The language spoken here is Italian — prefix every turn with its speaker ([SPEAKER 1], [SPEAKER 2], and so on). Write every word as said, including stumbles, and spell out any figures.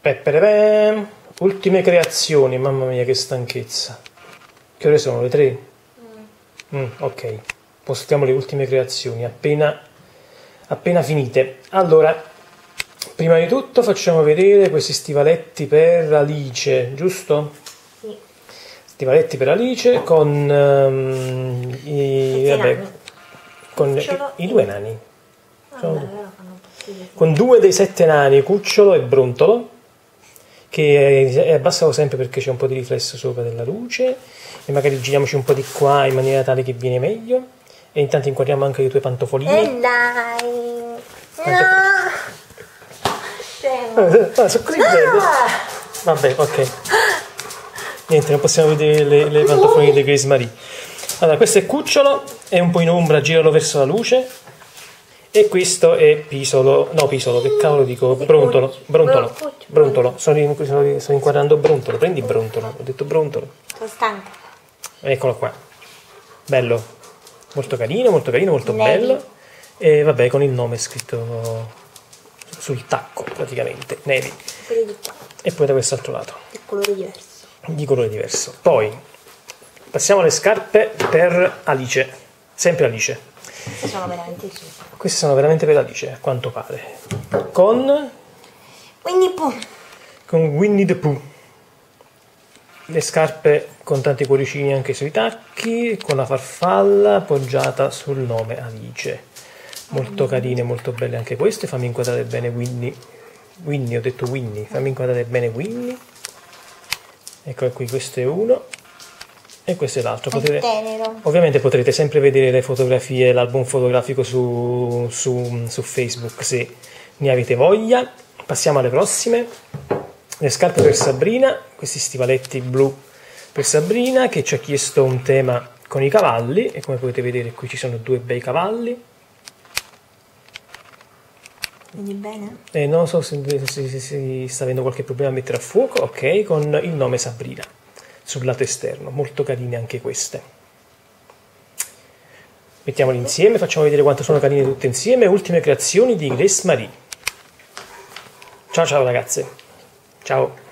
[SPEAKER 1] Peppere, ultime creazioni, mamma mia che stanchezza. Che ore sono? Le tre? Mm. Mm, ok, postiamo le ultime creazioni appena, appena finite. Allora, prima di tutto facciamo vedere questi stivaletti per Alice, giusto?
[SPEAKER 2] Sì.
[SPEAKER 1] Stivaletti per Alice con, um, i, vabbè, con i, i due nani. Sono due. Con due dei sette nani, Cucciolo e Brontolo, che abbassavo sempre perché c'è un po' di riflesso sopra della luce, e magari giriamoci un po' di qua in maniera tale che viene meglio, e intanto inquadriamo anche le tue pantofoline.
[SPEAKER 2] E dai, no,
[SPEAKER 1] ah, sono così belle. Vabbè, ok, niente, non possiamo vedere le, le pantofoline di Grace Marie. Allora, questo è Cucciolo, è un po' in ombra, giralo verso la luce. E questo è Pisolo, no Pisolo, che cavolo dico, Brontolo, Brontolo, Brontolo, sto, sto, sto inquadrando Brontolo, prendi Brontolo, ho detto Brontolo.
[SPEAKER 2] Sono stanca.
[SPEAKER 1] Eccolo qua, bello, molto carino, molto carino, molto
[SPEAKER 2] Nevi.
[SPEAKER 1] bello, e vabbè con il nome scritto sul tacco praticamente, Nevi, e poi da quest'altro lato.
[SPEAKER 2] Di colore diverso.
[SPEAKER 1] Di colore diverso. Poi passiamo alle scarpe per Alice, sempre Alice.
[SPEAKER 2] Queste sono veramente su.
[SPEAKER 1] Queste sono veramente per Alice, a quanto pare. Con...
[SPEAKER 2] Winnie Pooh.
[SPEAKER 1] Con Winnie the Pooh. Le scarpe con tanti cuoricini anche sui tacchi, con la farfalla appoggiata sul nome Alice. Molto carine, molto belle anche queste. Fammi inquadrare bene Winnie. Winnie, ho detto Winnie. Fammi inquadrare bene Winnie. Ecco qui, questo è uno. E questo è l'altro. Potete, ovviamente potrete sempre vedere le fotografie, l'album fotografico su, su, su Facebook se ne avete voglia. Passiamo alle prossime. Le scarpe per Sabrina, questi stivaletti blu per Sabrina, che ci ha chiesto un tema con i cavalli, e come potete vedere qui ci sono due bei cavalli.
[SPEAKER 2] Vedi bene?
[SPEAKER 1] E non so se, se, se, se sta avendo qualche problema a mettere a fuoco. Ok, con il nome Sabrina sul lato esterno, molto carine anche queste. Mettiamole insieme, facciamo vedere quanto sono carine tutte insieme. Ultime creazioni di Grace Marie. Ciao ciao ragazze, ciao.